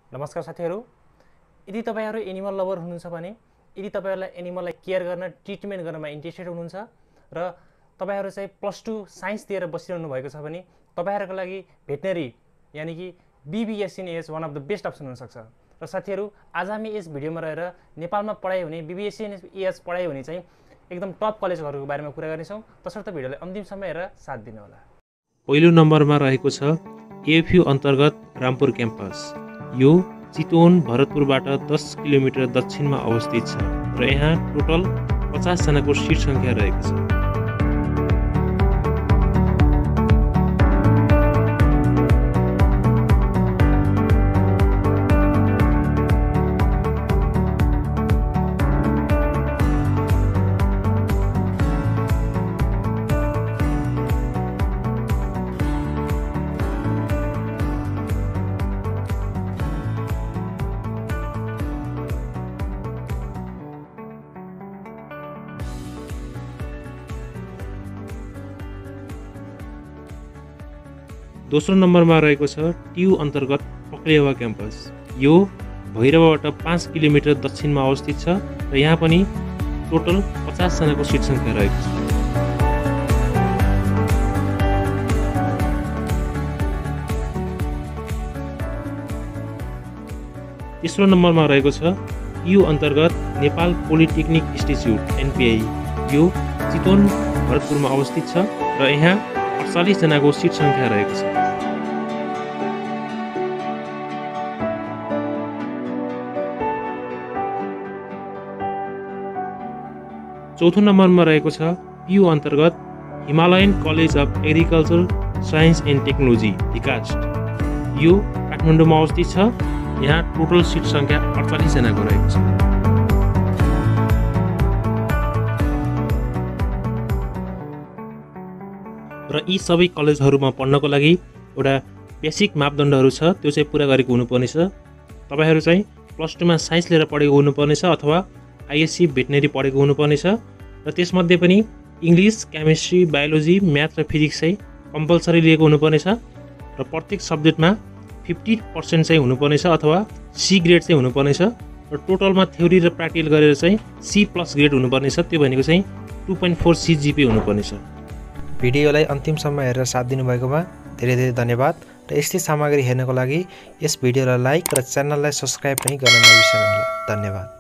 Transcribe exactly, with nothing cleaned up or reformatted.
नमस्कार साथीहरु, यदि तपाईहरु एनिमल लभर हुनुहुन्छ भने यदि तपाईहरुलाई एनिमललाई केयर गर्न ट्रिटमेन्ट गर्नमा इन्ट्रेस्टेड हुनुहुन्छ र तपाईहरु चाहिँ प्लस टू साइन्स लिएर बसिरहनु भएको छ भने तपाईहरुको लागि भेटनरी यानी कि B V S C is one of the best option हुन सक्छ। र साथीहरु, आज हामी यस भिडियोमा रहेर नेपालमा पढाइ हुने B V S C पढाइ हुने चाहिँ एकदम टप कलेजहरुको बारेमा कुरा गर्ने छौं। तसर्थ भिडियोलाई अन्तिमसम्म हेरेर साथ दिनु होला। पहिलो नम्बरमा रहेको छ A F U अन्तर्गत रामपुर क्याम्पस। यो चितवन भरतपुरबाट दस किलोमिटर दक्षिणमा अवस्थित छ र यहाँ टोटल पचास जनाको सिट संख्या रहेको छ। दोस्रो नम्बरमा रहेको छ T U अन्तर्गत paklihawa क्याम्पस। यो भैरवबाट पाँच किलोमिटर दक्षिणमा अवस्थित छ र यहाँ पनि टोटल पचास जनाको सिट संख्या रहेको छ। तेस्रो नम्बरमा रहेको छ T U अन्तर्गत Nepal polytechnic institute N P I। यो चितवन भरतपुरमा अवस्थित छ र यहाँ अडचालीस जनाको सिट संख्या रहेको छ। चौथो नम्बरमा रहेको छ P U अन्तर्गत Himalayan college of agriculture science and technology HICAST. यो काठमाडौँमा अवस्थित छ। यहाँ टोटल सिट संख्या अडचालीस जनाको रहेको छ। र यी सबै कलेजहरुमा पढ्नको लागि एउटा बेसिक मापदण्डहरु छ, त्यो चाहिँ पूरा गरेको हुनुपर्नेछ। तपाईहरु चाहिँ प्लस टू मा साइन्स लिएर पढेको हुनुपर्नेछ अथवा I S C भेटनरी पढेको हुनुपर्नेछ र त्यसमध्ये पनि इंग्लिश, केमिस्ट्री, बायोलोजी, म्याथ र फिजिक्स चाहिँ कम्पलसरी लिएको हुनुपर्नेछ र प्रत्येक सब्जेक्टमा पचास पर्सेन्ट चाहिँ हुनुपर्नेछ अथवा सी ग्रेड चाहिँ हुनुपर्नेछ र टोटलमा थ्योरी र प्र्याक्टिकल गरेर चाहिँ सी प्लस ग्रेड हुनुपर्नेछ। त्यो भनेको चाहिँ two point four C G P A हुनुपर्नेछ। भिडियोलाई अन्तिमसम्म हेरेर साथ दिनुभएकोमा धेरै धेरै धन्यवाद र यस्तै सामग्री हेर्नको लागि यस भिडियोलाई लाइक र च्यानललाई सब्स्क्राइब पनि गर्न नबिर्सनु होला। धन्यवाद।